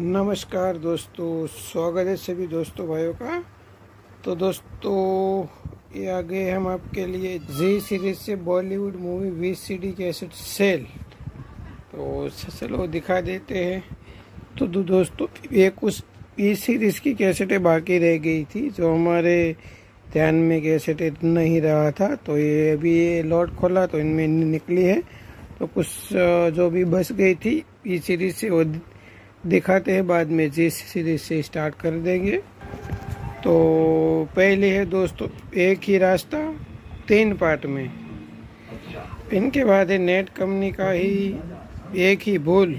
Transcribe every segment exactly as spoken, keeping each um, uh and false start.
नमस्कार दोस्तों, स्वागत है सभी दोस्तों भाइयों का। तो दोस्तों ये आ गए हम आपके लिए जी सीरीज से Bollywood movie V C D cassette sale. तो चलो दिखा देते हैं। तो दो दोस्तों ये कुछ ई सीरीज की कैसेटें बाकी रह गई थी जो हमारे ध्यान में कैसेट नहीं रहा था, तो ये अभी ये लॉट खोला तो इनमें निकली है। तो कुछ जो भी बच गई थी ई सीरीज से वो दिखाते हैं, बाद में जी सीरीज से स्टार्ट कर देंगे। तो पहले है दोस्तों एक ही रास्ता, तीन पार्ट में। इनके बाद है नेट कंपनी का ही एक ही भूल।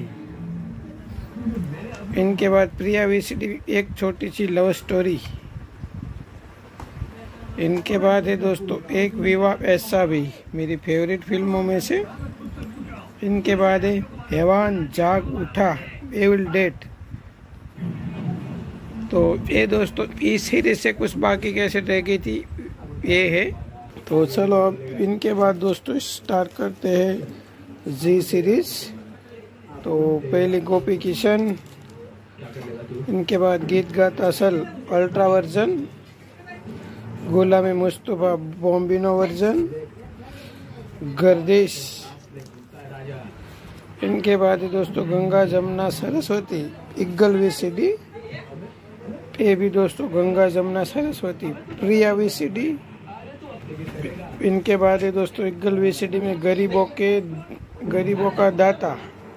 इनके बाद प्रिया वीसीडी एक छोटी सी लव स्टोरी। इनके बाद है दोस्तों एक विवाह ऐसा भी, मेरी फेवरेट फिल्मों में से। इनके बाद है हैवान जाग उठा एविल डेट। तो ये दोस्तों इस सीरीज से कुछ बाकी कैसे रह गई थी ये है। तो चलो अब इनके बाद दोस्तों स्टार्ट करते हैं जी सीरीज। तो पहले गोपी किशन, इनके बाद गीत गाता असल ultra version, Ghulam Mustafa bombino version, Gardish. इनके बाद दोस्तों गंगा जमुना सरस्वती इग्गल वीसीडी। ये भी दोस्तों गंगा जमुना सरस्वती प्रिया वीसीडी। इनके बाद है दोस्तों इग्गल वीसीडी में गरीबों के गरीबों का दाता।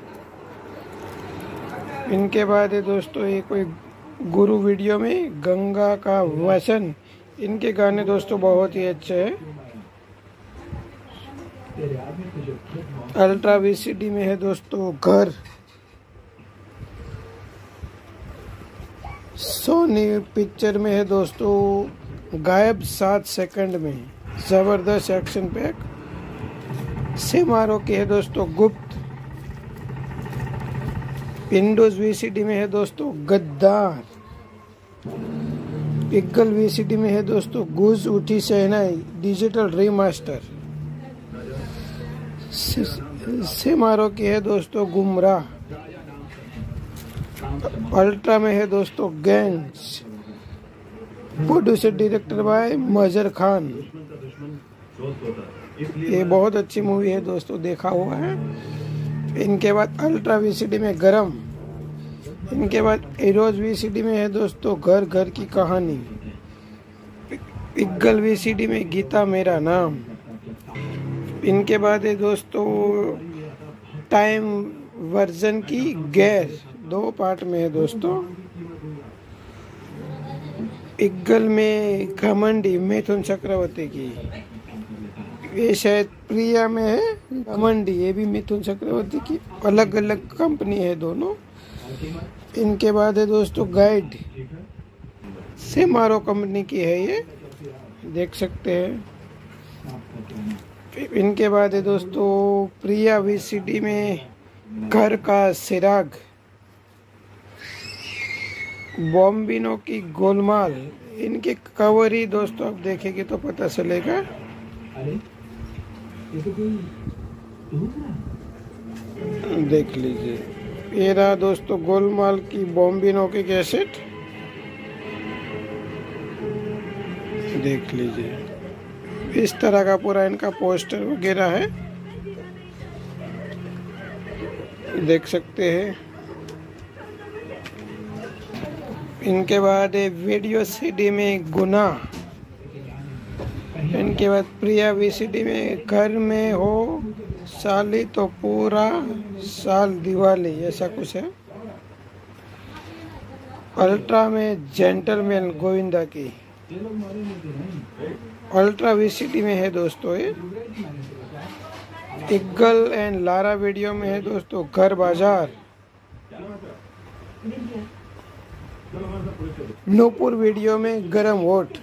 इनके बाद है दोस्तों ये कोई गुरु वीडियो में गंगा का वचन। इनके गाने दोस्तों बहुत ही अच्छे हैं। अल्ट्रा वीसीडी में है दोस्तों घर। सोनी पिक्चर में है दोस्तों गायब सात सेकंड में, जबरदस्त एक्शन पैक। सिमारो की है दोस्तों गुप्त। विंडोज वीसीडी में है दोस्तों गद्दार। इग्गल वीसीडी में है दोस्तों गूंज उठी शहनाई डिजिटल रीमास्टर। सिमारो की है दोस्तों गुमराह। अल्ट्रा में है दोस्तों गैंग्स, प्रोड्यूसर डायरेक्टर बाय मजर खान। ये बहुत अच्छी मूवी है दोस्तों, देखा हुआ है। इनके बाद अल्ट्रा वीसीडी में गरम। इनके बाद एरोज वीसीडी में है दोस्तों घर घर की कहानी। इग्गल वीसीडी में गीता मेरा नाम। इनके बाद है दोस्तों टाइम वर्जन की गैर, दो पार्ट में है दोस्तों। इग्गल में घमंडी मिथुन चक्रवर्ती की। ये शायद प्रिया में है घमंडी, ये भी मिथुन चक्रवर्ती की। अलग अलग कंपनी है दोनों। इनके बाद है दोस्तों गाइड, सिमारो कंपनी की है, ये देख सकते हैं। इनके बाद है दोस्तों प्रिया वीसीडी में घर का सिराग। बॉम्बिनो की गोलमाल। इनके कवर ही दोस्तों आप देखेंगे तो पता चलेगा। देख लीजिए, ये रहा दोस्तों गोलमाल की बॉम्बिनो की कैसेट, देख लीजिए। इस तरह का पूरा इनका पोस्टर वगैरह है, देख सकते हैं। इनके बाद वीडियो सीडी में गुनाह। इनके बाद प्रिया वीसीडी में घर में हो साली तो पूरा साल दिवाली, ऐसा कुछ है। अल्ट्रा में जेंटलमैन गोविंदा की। अल्ट्रा वीसीडी में है दोस्तों ये। इग्गल एंड लारा वीडियो में है दोस्तों घर बाजार। नूपुर वीडियो में गरम वोट।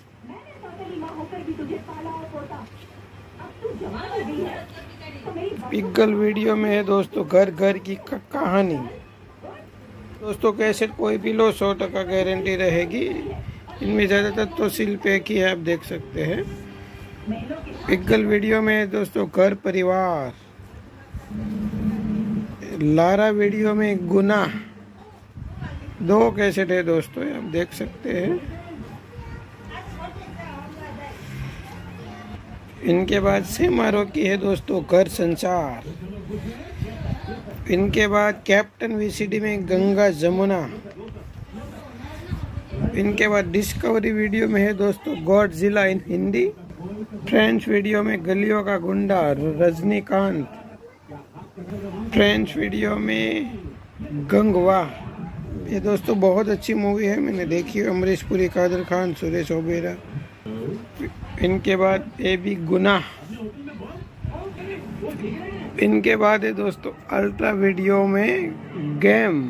इग्गल वीडियो में है दोस्तों घर घर की कहानी। दोस्तों कैसेट कोई भी लो सौ टका गारंटी रहेगी। इनमें ज़्यादातर तो सील पैक ही है, आप देख सकते हैं। इग्गल वीडियो में दोस्तों घर परिवार। लारा वीडियो में गुनाह। दो कैसेट है दोस्तों, आप देख सकते हैं। इनके बाद सेमारो की है दोस्तों घर संसार। इनके बाद कैप्टन वीसीडी में गंगा जमुना। इनके बाद डिस्कवरी वीडियो में है दोस्तों Godzilla in Hindi. French video में गलियों का गुंडा रजनीकांत। फ्रेंच वीडियो में गंगवा। ये दोस्तों बहुत अच्छी मूवी है, मैंने देखी है। अमरीश पुरी, कादर खान, सुरेश ओबेरा। इनके बाद ए बी गुनाह। इनके बाद है दोस्तों अल्ट्रा वीडियो में गेम।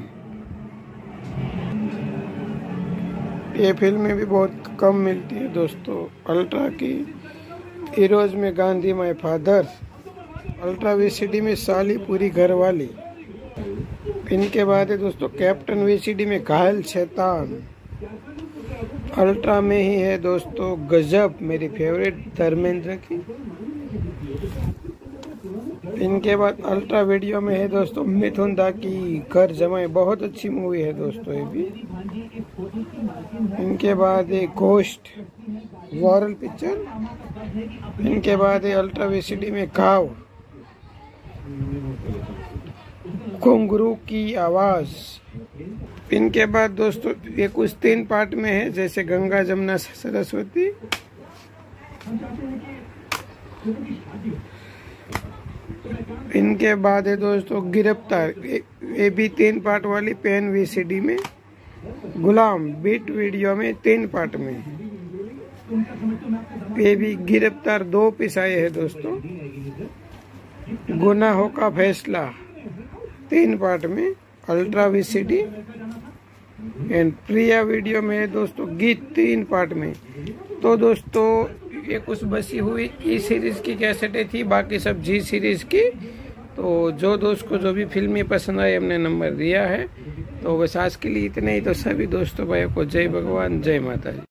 ये फिल्में भी बहुत कम मिलती है दोस्तों अल्ट्रा की। हीरोज में Gandhi my father. Ultra VCD में साली पूरी घरवाली। इनके बाद है दोस्तों कैप्टन वीसीडी में घायल शैतान। अल्ट्रा में ही है दोस्तों गजब, मेरी फेवरेट धर्मेंद्र की। इनके बाद अल्ट्रा वीडियो में है दोस्तों मिथुन दा की घर जमाई। बहुत अच्छी मूवी है दोस्तों ये भी। इनके बाद एक घोस्ट वॉरल पिक्चर। इनके बाद है अल्ट्रा वीसीडी में काव। घुंघरू की आवाज। इनके बाद दोस्तों ये कुछ तीन पार्ट में है, जैसे गंगा जमुना सरस्वती। इनके बाद है दोस्तों गिरफ्तार, ये भी तीन पार्ट वाली पेन वीसीडी में। गुलाम बीट वीडियो में तीन पार्ट में। ये भी गिरफ्तार दो पीस आए हैं दोस्तों। गुनाहों का फैसला तीन पार्ट में ultra VCD. And Priya video में है दोस्तों गीत तीन पार्ट में। तो दोस्तों ये कुछ बसी हुई ई सीरीज की कैसेटें थी, बाकी सब जी सीरीज की। तो जो दोस्त को जो भी फिल्में पसंद आई हमने नंबर दिया है। तो बस आज के लिए इतने ही। तो सभी दोस्तों भाइयों को जय भगवान, जय माता जी।